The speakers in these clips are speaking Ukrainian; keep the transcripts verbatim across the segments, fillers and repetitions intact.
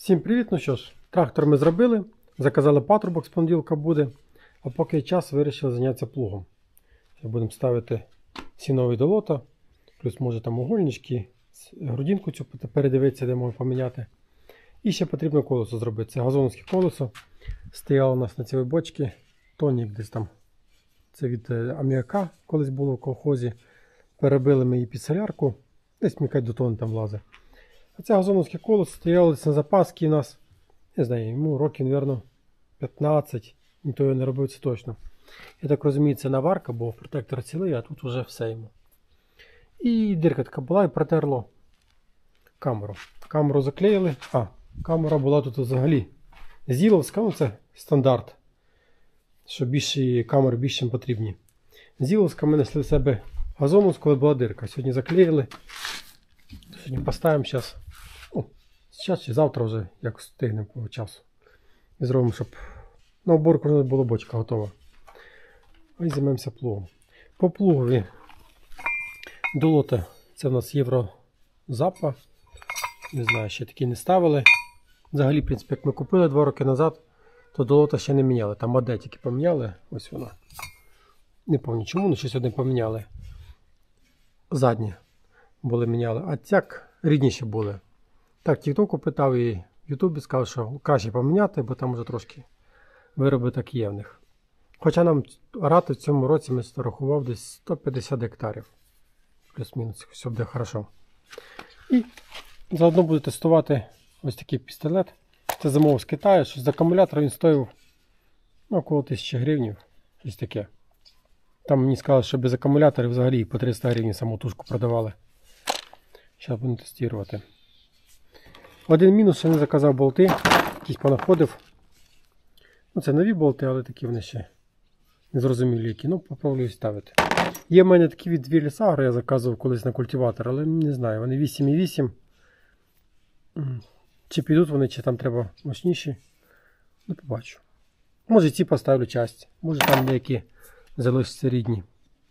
Всім привіт! Ну що ж, трактор ми зробили, заказали патрубок, з понеділка буде, а поки є час, вирішили зайнятися плугом. Будемо ставити сіновий до лота, плюс може там угольнички, грудинку цю передивитися, де можна поміняти. І ще потрібно колесо зробити. Це газоновське колесо. Стояло у нас на цій бочці, тонік десь там. Це від аміака, колись було в колхозі. Перебили ми її під солярку, десь мікать до тонни там влазить. А це газоновське колесо стояло на запаски у нас, не знаю, йому років, мабуть, п'ятнадцять, ніхто його не робив, це точно. Я так розумію, це наварка, бо протектор цілий, а тут вже все йому. І дирка така була і протерло камеру. Камеру заклеїли, а, камера була тут взагалі зіловська, ну це стандарт, що більше камери більше потрібні. Зіловська ми несли в себе газоновську, коли була дирка. Сьогодні заклеїли. Сьогодні поставимо зараз. Ну, зараз чи завтра вже як встигнемо по часу. І зробимо, щоб на оборку вже була бочка готова. І займемося плугом. По плугові до лота це в нас Єврозапа. Не знаю, ще такі не ставили. Взагалі, в принципі, як ми купили два роки назад, то до лота ще не міняли. Там АД тільки поміняли. Ось вона. Не пам'ятаю чому, але щось одне поміняли. Задні були міняли. А цяк рідніші були. Так, тіктоку питав і в ютубі сказав, що краще поміняти, бо там вже трошки вироби такі є в них. Хоча нам рати в цьому році ми рахував десь сто п'ятдесят гектарів. Плюс-мінус, все буде хорошо. І заодно буду тестувати ось такий пістолет. Це замовив з Китаю, що з акумулятора він стоїв ну, около тисячі гривень. Ось таке. Там мені сказали, що без акумуляторів взагалі по триста гривень саму тушку продавали. Зараз будемо тестувати. Один мінус, що не заказав болти. Якісь понаходив. Ну це нові болти, але такі вони ще незрозумілі які. Ну попробую ставити. Є в мене такі від Вілісагра, я заказував колись на культиватор, але не знаю, вони вісім і вісім. Чи підуть вони, чи там треба мощніші. Ну побачу. Може ці поставлю часть, може там деякі залишаться рідні.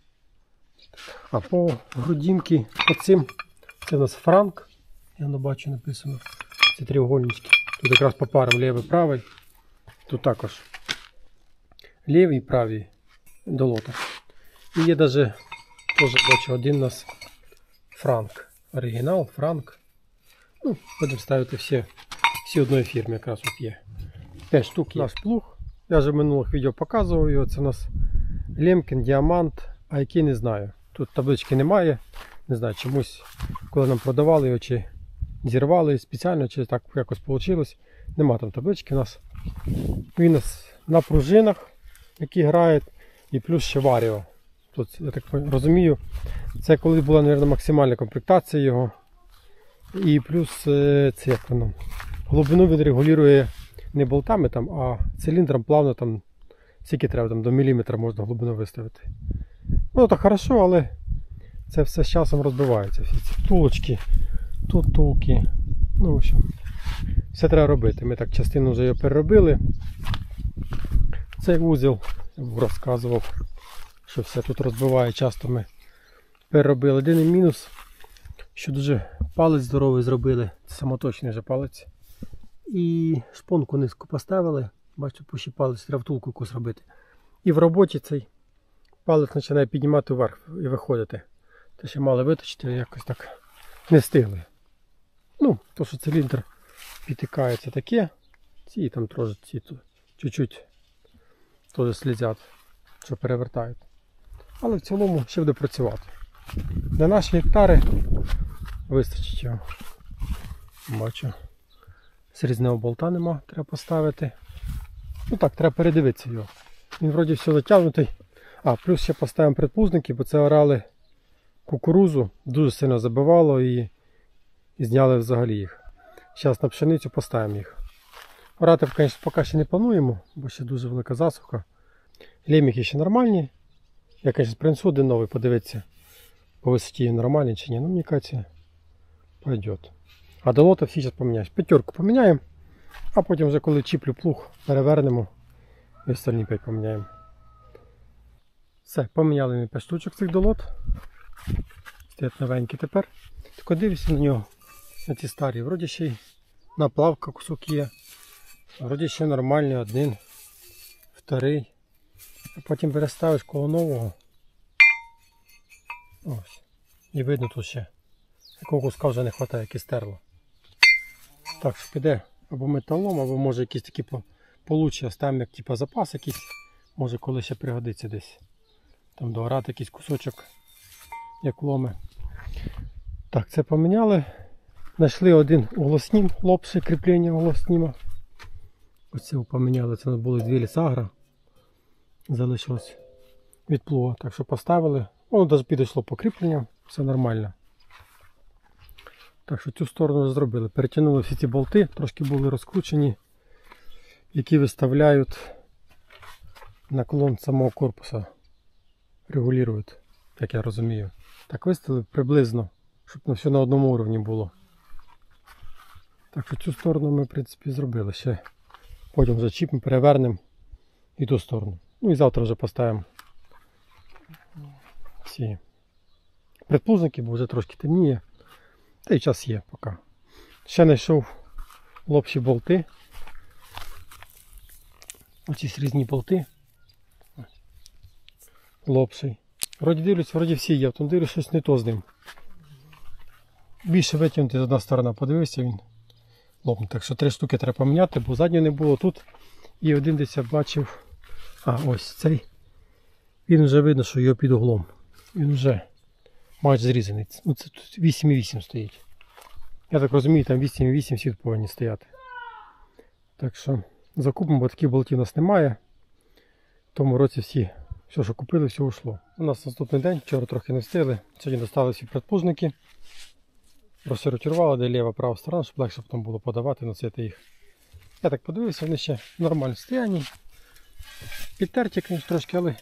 А по грудинки оцим, це у нас Франк. Я не бачу написано. Це треугольнички. Тут якраз по парам лівий, правий. Тут також лівий і правий до лота. І є навіть, теж бачу, один у нас Франк. Оригінал, Франк. Ну, будемо ставити всі, всі одної фірми якраз тут є. п'ять штук є. Наш плуг. Я вже в минулих відео показував його. Це у нас Лемкін, Діамант, а який не знаю. Тут таблички немає. Не знаю, чомусь, коли нам продавали його, чи зірвали спеціально, чи так якось вийшло. Нема там таблички у нас. Він у нас на пружинах, які грають, і плюс ще варіо. Тут, я так розумію, це коли була, мабуть, максимальна комплектація його. І плюс це як воно, глибину він регулює не болтами, там, а циліндром плавно там, скільки треба, там, до міліметра можна глибину виставити. Ну так хорошо, але це все з часом розбивається. Всі ці втулочки, тут втулки. Ну, в общем, все треба робити. Ми так частину вже його переробили. Цей вузол, я розказував, що все тут розбиває. Часто ми переробили. Єдиний мінус, що дуже палець здоровий зробили. Це самоточний вже палець. І шпонку низько поставили. Бачите, пощіпалось, треба втулку якусь робити. І в роботі цей палець починає піднімати вверх і виходити. Те ще мали виточити, якось так не встигли. Ну, то що циліндр підтикається таке. Ці там трошки ці чуть-чуть теж слізять, що перевертають. Але в цілому ще буде працювати. На наші гектари вистачить його. Бачу. Срізного болта нема, треба поставити. Ну так, треба передивитися його. Він вроді все затягнутий. А, плюс ще поставимо предпузники, бо це орали кукурузу, дуже сильно забивало і, і зняли взагалі їх. Зараз на пшеницю поставимо їх. Орати, звісно, поки ще не плануємо, бо ще дуже велика засуха. Леміхи ще нормальні. Я, звісно, принесу один новий, подивитися по висоті нормальні чи ні. Ну, мені кажеться, пойдет. А до лота всі зараз поміняють. П'ятерку поміняємо, а потім вже коли чіплю плуг, перевернемо і остальні п'ять поміняємо. Все, поміняли ми п'ять штучок цих долот. Стоять новенькі тепер. Тільки дивлюся на нього, на ці старі. Вроді ще й наплавка кусок є. Вроді ще нормальний, один, вторий. А потім переставиш коло нового. Ось. І видно тут ще. Якого куска вже не вистачає, яке стерло. Так що піде або металом, або може якісь такі получі оставимо як типу запас якийсь. Може коли ще пригодиться десь. Там доорати якийсь кусочок, як ломи. Так, це поміняли. Знайшли один углоснім, лопший кріплення углосніма. Оце поміняли, це у нас були дві лісагра. Залишилось від плуга. Так що поставили. Воно навіть підійшло по кріпленням, все нормально. Так що цю сторону зробили. Перетягнули всі ці болти, трошки були розкручені, які виставляють наклон самого корпуса. Регулюють, як я розумію. Так виставили приблизно, щоб на все на одному рівні було. Так що цю сторону ми в принципі зробили. Ще потім вже чіп ми перевернемо і ту сторону. Ну і завтра вже поставимо ці предплужники, бо вже трошки темніє. Та й час є поки. Ще знайшов лопші болти. Оці різні болти. Лопший. Вроді дивлюсь, вроді всі є, там дивлюсь, щось не то з ним. Більше витягнути з одна сторона, подивився, він лопнув. Так що три штуки треба поміняти, бо заднього не було тут. І один десь я бачив. А, ось цей. Він вже видно, що його під углом. Він вже майже зрізаний. Ну, це тут вісім і вісім стоїть. Я так розумію, там вісім і вісім всі повинні стояти. Так що закупимо, бо таких болтів у нас немає. В тому році всі, все, що купили, все ушло. У нас наступний день, вчора трохи не встигли. Сьогодні достали всі предплужники. Розсортували, де ліва, права сторона, щоб легше потім було подавати, носити їх. Я так подивився, вони ще в нормальному стані. Підтерті, звісно, трошки, але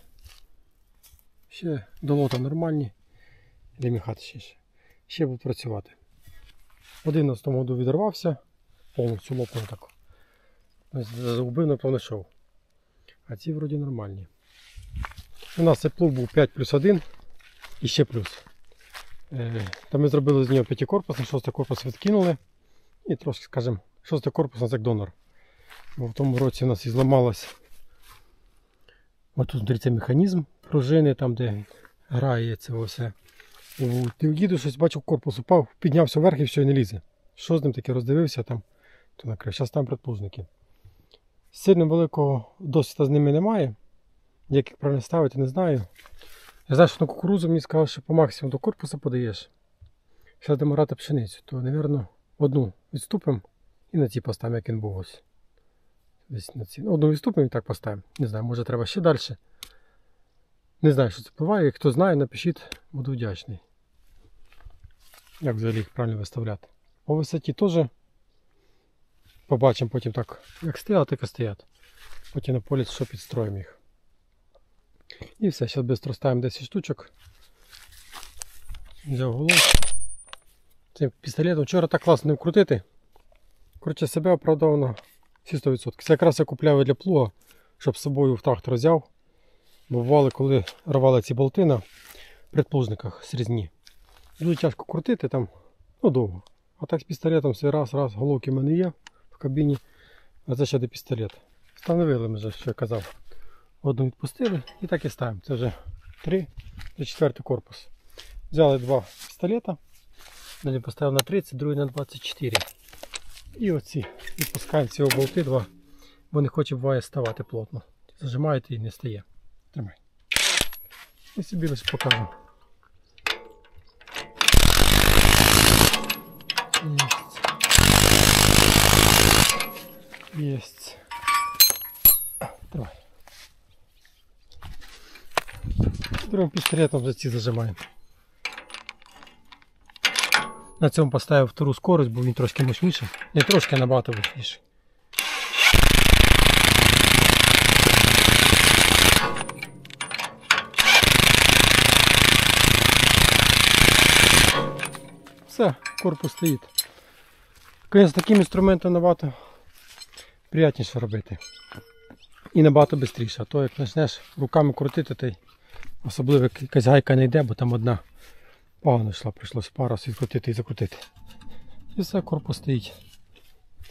ще долота нормальні. Де міхати ще ще. Ще будуть працювати. В одинадцятому году відірвався, повністю лопнув так. Загубив, напевно, шов. А ці вроді нормальні. У нас цей плуг був п'ять плюс один і ще плюс. Там ми зробили з нього п'ятикорпусний, шостий корпус відкинули. І трошки, скажімо, шостий корпус у нас як донор. Бо в тому році у нас і зламалось. Ось тут дивіться механізм пружини, там де грає це все. Ти їду щось бачив, корпус упав, піднявся вверх і все, і не лізе. Що з ним таке роздивився там, то накрив. Зараз там предплужники. Сильно великого досвіду з ними немає. Як їх правильно ставити, не знаю. Я знаю, що на кукурудзу мені сказали, що по максимуму до корпуса подаєш. Якщо будемо рати пшеницю, то, мабуть, одну відступимо і на ці поставимо, як він був ось. Десь на ці. Одну відступимо і так поставимо. Не знаю, може треба ще далі. Не знаю, що це впливає. Хто знає, напишіть, буду вдячний. Як взагалі їх правильно виставляти. По висоті теж побачимо потім так, як стоять, так і стоять. Потім на полі що підстроїмо їх. І все, зараз швидко ставимо десять штучок. Взяв голову. Цим пістолетом вчора так класно не вкрутити. Коротше, себе оправдовано всі сто відсотків. Це якраз я купляв для плуга, щоб з собою в трактор взяв. Бо бували, коли рвали ці болти на предплужниках срізні. Дуже тяжко крутити там, ну довго. А так з пістолетом все раз, раз, головки в мене є в кабіні. А це ще де пістолет. Встановили ми вже, що я казав. Одну відпустили і так і ставимо. Це вже три, це четвертий корпус. Взяли два пістолета. Далі поставив на тридцять, другий на двадцять чотири. І оці відпускаємо ці болти два, бо не хоче буває ставати плотно. Зажимаєте і не стає. Тримай. І собі лише покажу. Єсть. Єсть. Тримай. Другим пістолетом за ці зажимаємо. На цьому поставив втору скорость, бо він трошки мощніший. Не трошки, а набагато мощніший. Все, корпус стоїть. Звісно, з таким інструментом набагато приємніше робити. І набагато швидше. А то як почнеш руками крутити, то й особливо якась гайка не йде, бо там одна погано йшла, прийшлося пару раз відкрутити і закрутити. І все, корпус стоїть.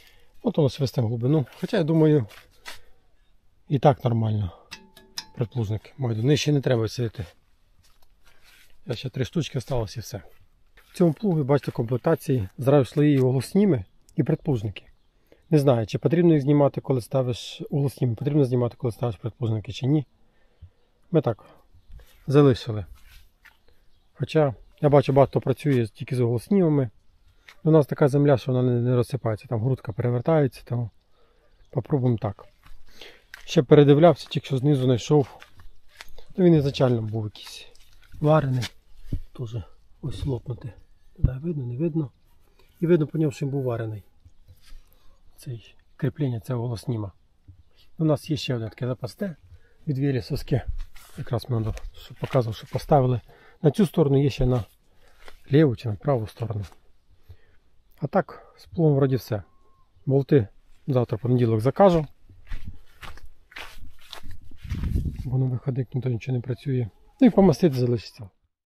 потім свистимо глибину. Хоча я думаю, і так нормально. Предплужники. Мойду. Нижче не треба сидіти. Я ще три штучки залишилось і все. В цьому плугу, бачите, комплектації зразу слої углосніми і предплужники. Не знаю, чи потрібно їх знімати, коли ставиш углосніми, потрібно знімати, коли ставиш предплужники, чи ні. Ми так залишили. Хоча я бачу, багато працює тільки з углоснімами. У нас така земля, що вона не розсипається, там грудка перевертається, тому попробуємо так. Ще передивлявся, тільки що знизу знайшов. То він ізначально був якийсь варений. Тоже ось лопнути. Да, видно, не видно. І видно по ньому, що він був варений. Цей кріплення цього углосніма. У нас є ще одне таке запасне від Велесовське. Якраз ми показував, що поставили. На цю сторону є ще на ліву чи на праву сторону. А так, з плугом вроді все. Болти завтра понеділок закажу. Бо на виходить ніхто нічого не працює. Ну і помастити залишиться.